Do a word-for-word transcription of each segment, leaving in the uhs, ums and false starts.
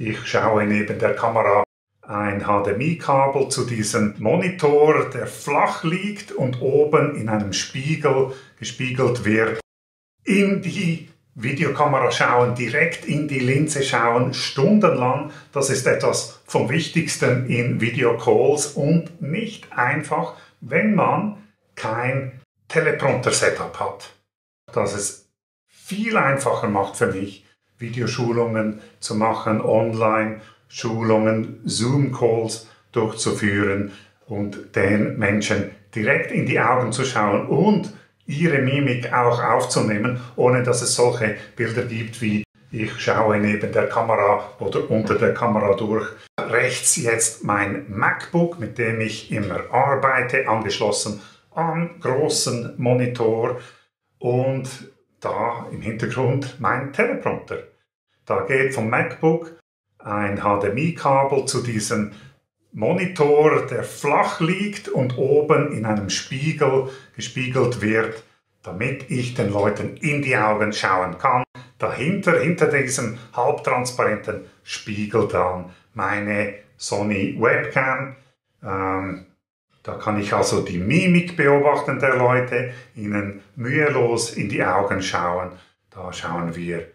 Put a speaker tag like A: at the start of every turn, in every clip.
A: Ich schaue neben der Kamera ein H D M I-Kabel zu diesem Monitor, der flach liegt und oben in einem Spiegel gespiegelt wird. In die Videokamera schauen, direkt in die Linse schauen, stundenlang, das ist etwas vom Wichtigsten in Videocalls und nicht einfach, wenn man kein Teleprompter-Setup hat. Das es viel einfacher macht für mich, Videoschulungen zu machen, Online-Schulungen, Zoom-Calls durchzuführen und den Menschen direkt in die Augen zu schauen und ihre Mimik auch aufzunehmen, ohne dass es solche Bilder gibt wie ich schaue neben der Kamera oder unter der Kamera durch. Rechts jetzt mein MacBook, mit dem ich immer arbeite, angeschlossen am großen Monitor und da im Hintergrund mein Teleprompter. Da geht vom MacBook ein H D M I-Kabel zu diesem Monitor, der flach liegt und oben in einem Spiegel gespiegelt wird, damit ich den Leuten in die Augen schauen kann. Dahinter, hinter diesem halbtransparenten Spiegel dann meine Sony Webcam. Ähm, da kann ich also die Mimik beobachten der Leute, ihnen mühelos in die Augen schauen. Da schauen wir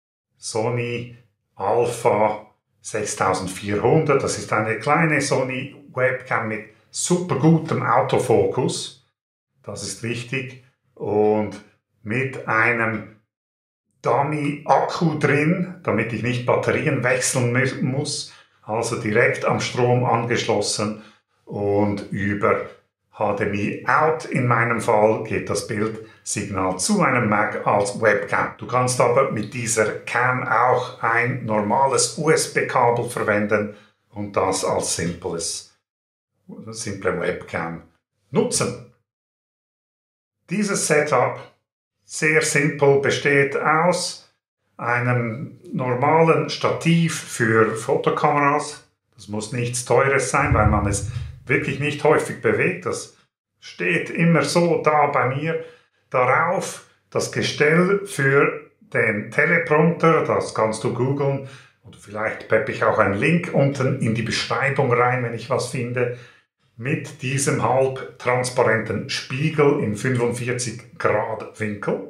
A: Sony Alpha sechstausendvierhundert, das ist eine kleine Sony Webcam mit super gutem Autofokus, das ist wichtig, und mit einem Dummy-Akku drin, damit ich nicht Batterien wechseln muss, also direkt am Strom angeschlossen und über H D M I out in meinem Fall geht das Bildsignal zu einem Mac als Webcam. Du kannst aber mit dieser Cam auch ein normales U S B-Kabel verwenden und das als simples, simple Webcam nutzen. Dieses Setup, sehr simpel, besteht aus einem normalen Stativ für Fotokameras. Das muss nichts Teures sein, weil man es wirklich nicht häufig bewegt. Das steht immer so da bei mir. Darauf das Gestell für den Teleprompter, das kannst du googeln. Oder vielleicht peppe ich auch einen Link unten in die Beschreibung rein, wenn ich was finde. Mit diesem halbtransparenten Spiegel im fünfundvierzig Grad Winkel.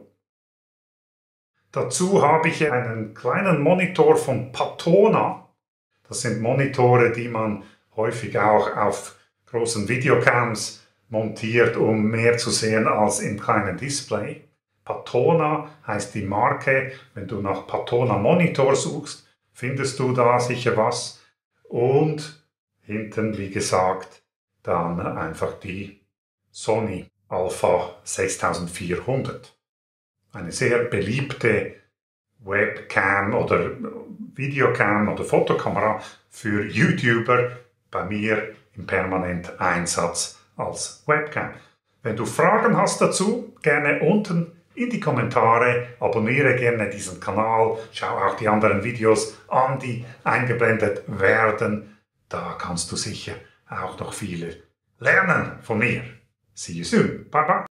A: Dazu habe ich einen kleinen Monitor von Patona. Das sind Monitore, die man häufig auch auf großen Videocams montiert, um mehr zu sehen als im kleinen Display. Patona heißt die Marke. Wenn du nach Patona Monitor suchst, findest du da sicher was. Und hinten, wie gesagt, dann einfach die Sony Alpha sechstausendvierhundert. Eine sehr beliebte Webcam oder Videocam oder Fotokamera für YouTuber, bei mir im permanenten Einsatz als Webcam. Wenn du Fragen hast dazu, gerne unten in die Kommentare, abonniere gerne diesen Kanal, schau auch die anderen Videos an, die eingeblendet werden. Da kannst du sicher auch noch viele lernen von mir. See you soon. Bye bye.